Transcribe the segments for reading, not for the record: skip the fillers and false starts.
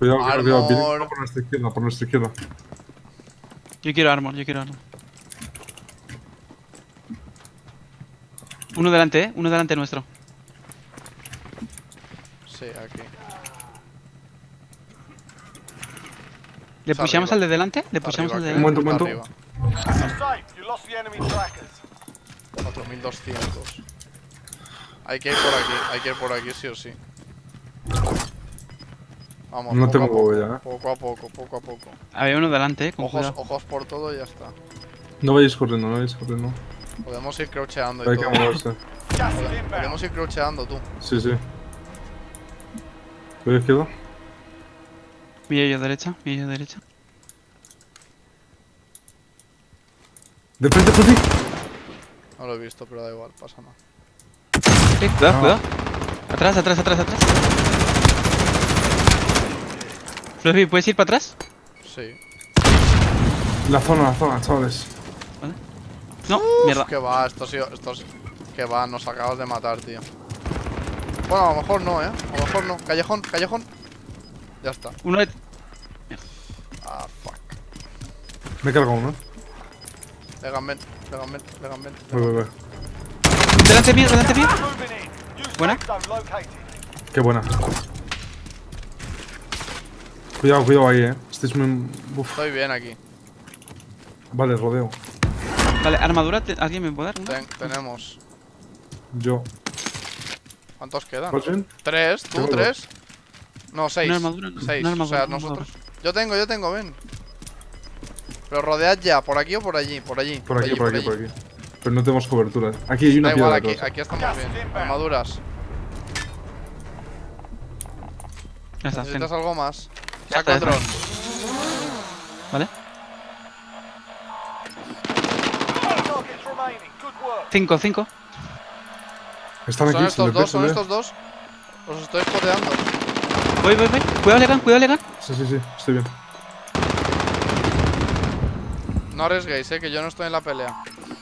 Cuidado, cuidado. Viene Armor. por nuestra izquierda. Yo quiero armor, yo quiero armor. Uno delante, uno delante nuestro. Sí, aquí. ¿Le Está pushamos arriba. al de delante? ¿Le Está pushamos al de arriba, delante? Un momento. arriba. Safe. You lost the enemy trackers. 4200. Hay que ir por aquí, hay que ir por aquí sí o sí. Vamos, No poco tengo a poco, huevo ya, poco a poco, poco a poco. Había uno delante, con Ojos, cuidado. ojos por todo y ya está. No vayáis corriendo, no vayáis corriendo. Podemos ir croucheando y Hay que todo. moverse. Gas is inbound. Podemos ir croucheando tú. Sí, sí. ¿Voy a izquierda? Mira yo derecha, mira yo derecha. ¡De frente, Fluffy! No lo he visto, pero da igual, pasa nada. Cuidado, Ah. cuidado. Atrás, atrás, atrás, atrás. Fluffy, ¿puedes ir para atrás? Sí. La zona, chavales. No, mierda. Que va, estos. Que va, nos acabas de matar, tío. Bueno, a lo mejor no, a lo mejor no. Callejón, callejón. Ya está. Uno de... Ah, fuck. Me he cargado uno. Legan, legan. Voy. Delante mío, delante mío. Moving in. New Buena. safe zone located. Qué buena. Cuidado ahí, Estáis muy... Uf. Estoy bien aquí. Vale, rodeo. Vale, armadura, ¿alguien me puede dar una? Tenemos. Yo. ¿Cuántos quedan? ¿Vas bien? 3, tú, Tengo 3. No, 6. Una armadura, no. 6. Una O sea, armadura, una nosotros. Yo tengo, ven. Pero rodead ya, por aquí o por allí, por allí. Por aquí. Pero no tenemos cobertura. Aquí hay una Da igual, piedra aquí, detrás. aquí estamos bien. Armaduras. Ya está, ¿Necesitas tengo. algo más? Ya Saco está, el ya dron. Vale. Targets remaining. Good work. 5. Están aquí, Son estos dos, son ¿eh? estos dos. Los estoy spoteando. Voy. Cuidado, Legan. Sí, estoy bien. No arriesguéis, que yo no estoy en la pelea.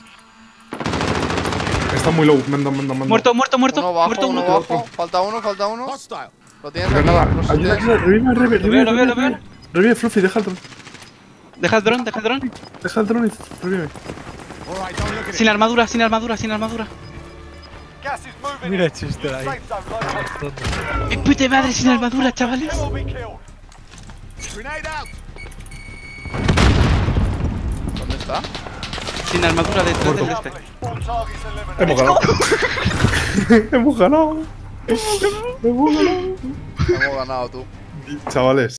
Está muy low, manda. Muerto. Uno bajo, Muerto, uno uno. bajo. Falta uno. Lo tienes aquí. Granada, Los ayuda, tienes. revive. Lo veo. Revive, Fluffy, deja el dron. Deja el dron. Deja el dron y revive. Sin armadura. Gas is moving Mira in. el chiste New ahí. safe zone located. ¡Puta madre, sin armadura, chavales! Kill or be killed. ¿Dónde está? Sin armadura detrás del este. Lovely. All targets eliminated. Hemos ganado. Hemos ganado. Hemos ganado tú. Chavales.